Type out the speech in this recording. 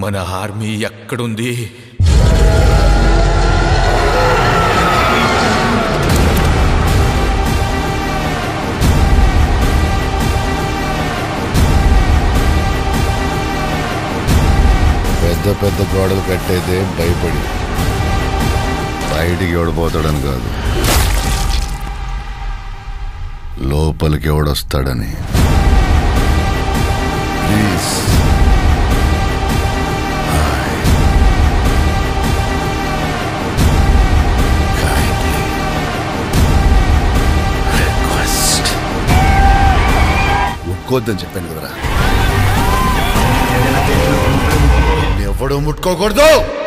మన ఆర్మీ ఎక్కడుంది? పెద్ద పెద్ద గోడలు కట్టేదే భయపడి, బయటికి ఎవడిపోతాడని కాదు, లోపలికి ఎవడొస్తాడని. ప్లీజ్ ముట్టుకోవద్దని చెప్పాను కదరా, ఎవడో ముట్టుకోకూడదు.